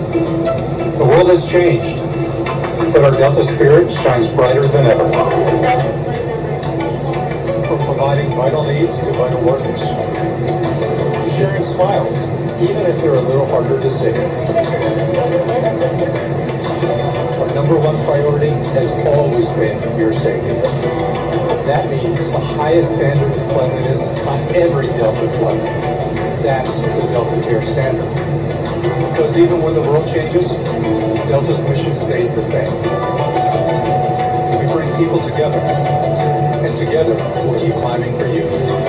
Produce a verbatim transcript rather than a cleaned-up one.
The world has changed, but our Delta spirit shines brighter than ever. From providing vital needs to vital workers, sharing smiles, even if they're a little harder to see. Our number one priority has always been your safety. That means the highest standard of cleanliness on every Delta flight. That's the Delta Care Standard. Because even when the world changes, Delta's mission stays the same. We bring people together, and together we'll keep climbing for you.